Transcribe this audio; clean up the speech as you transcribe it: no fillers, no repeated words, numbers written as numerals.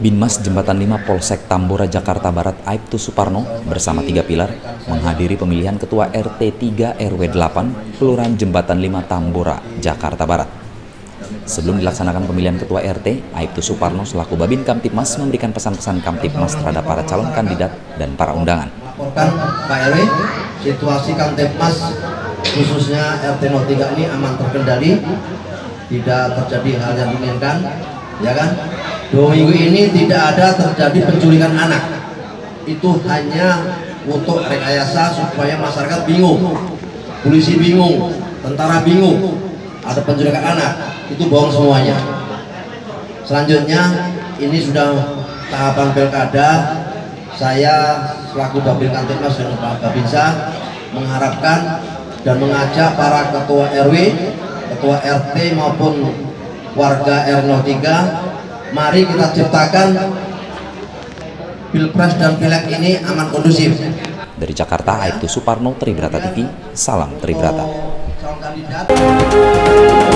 Binmas Jembatan 5 Polsek Tambora, Jakarta Barat, Aibtu Suparno bersama 3 pilar menghadiri pemilihan Ketua RT 3 RW 8 Kelurahan Jembatan 5 Tambora, Jakarta Barat. Sebelum dilaksanakan pemilihan Ketua RT, Aibtu Suparno selaku Babin Kamtibmas memberikan pesan-pesan Kamtibmas terhadap para calon kandidat dan para undangan. Laporkan Pak RW, situasi Kamtibmas khususnya RT 03 ini aman terkendali, tidak terjadi hal yang diinginkan, ya kan? 2 minggu ini tidak ada terjadi penculikan anak. Itu hanya untuk rekayasa supaya masyarakat bingung, polisi bingung, tentara bingung, ada penculikan anak. Itu bohong semuanya. Selanjutnya ini sudah tahapan pilkada. Saya selaku Babin Kamtibmas dan Pak Babinsa mengharapkan dan mengajak para ketua RW, ketua RT maupun warga R03, mari kita ciptakan Pilpres dan Pileg ini aman kondusif. Dari Jakarta, Aibtu Suparno, Tribrata TV, salam Tribrata. Calon kandidat